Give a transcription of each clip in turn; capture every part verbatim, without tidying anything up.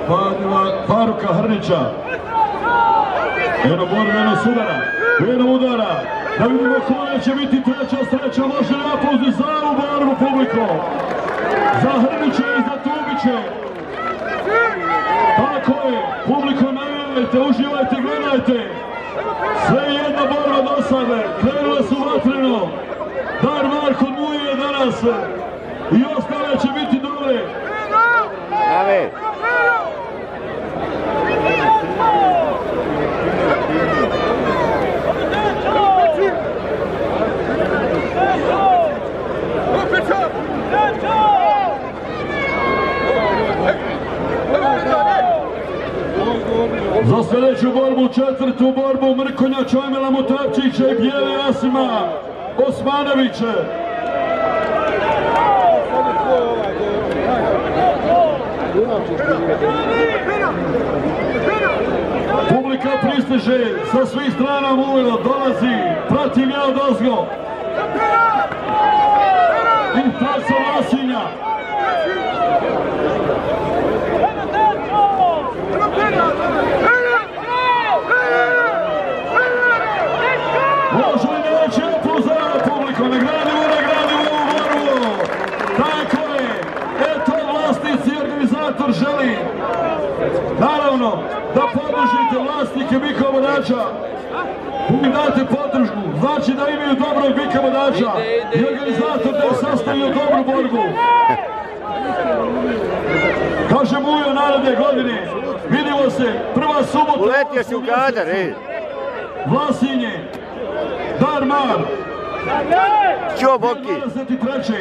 Faruka Hrnića. Eno borbe, eno sudara, eno udara. Da vidimo koja će biti treća sreća, može li aplauzi za ovu borbu publiko. Za Hrnića i za Tubiće. Tako je, publiko navijajte, uživajte, gledajte. Sve jedna borba do sada, krenule su vatreno. Dar Marko Muje danas i ostale će biti dobre. Ave. Za sljedeću borbu, četvrtu borbu Mrkonja Čojmila Mutavčića i Bijele Asima Osmanovića. Publika pristiže sa svih strana mujno, dolazi, pratim ja odozgo. I pravca Vasinja. Može li neće opozorava publiko, nagradimo, nagradimo ovu borbu. Tako je, eto vlasnici i organizator želi. Naravno, da podržite vlasnike Bika Vodača. Mi date podržku, znači da imaju dobrog Bika Vodača i organizator da je sastavio dobru borbu. Kaže Mujo naredne godine, vidimo se, prva subota. Uletio si u kadar, ej. Vlasinje, Darmar. Ćo Boki. dvadeset treće.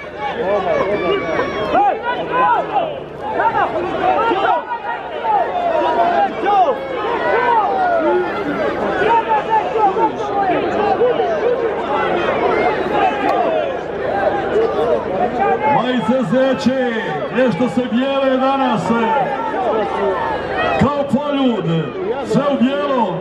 Majice zeće, nešto se bijele danas, kao poljud, sve u bijelom.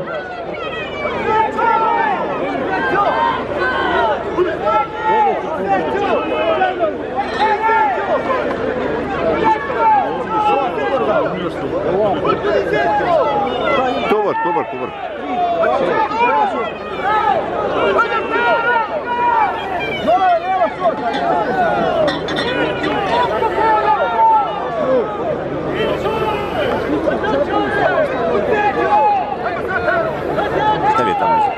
Dobar, dobar, dobar. Stavi tamo iza.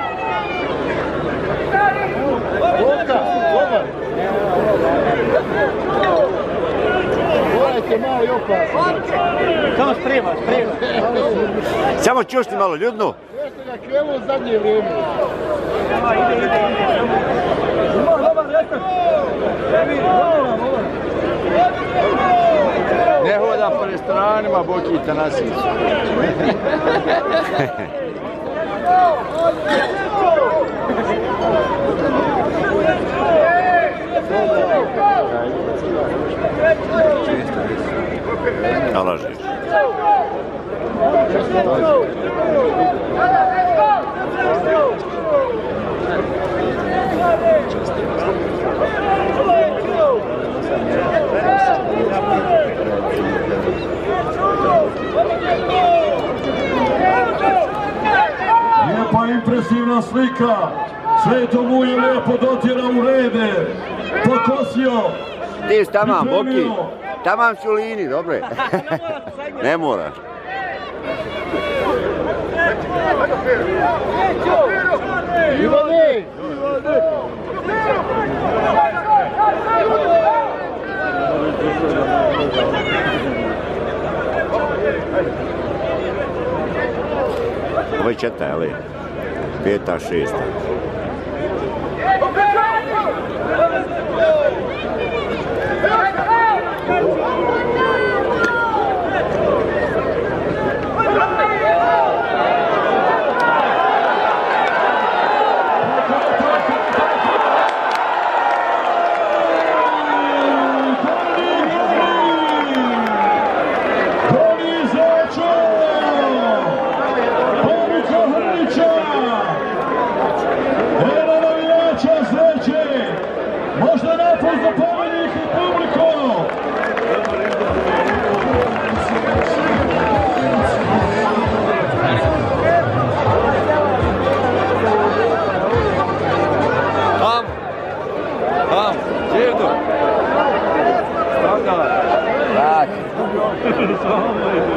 Malo i opasno. Samo sprema, sprema. Samo čušni malo, ljudno. Jeste ga krenuo u zadnje vrijeme. Ide, ide, ide. Ima dobar rekord. Ne hoda po restoranima, Bokita nasić. Nalažiš. Lijepa impresivna slika. Sveto mu je lijepo dotjera u rede. Pokosio. Ti tamam, Boki. Tamam su u liniji, dobro je. Ne moraš. Ivane! Ovo je četa, ali peta, šesta. Možda napad za pobjednik i publiku! Samo je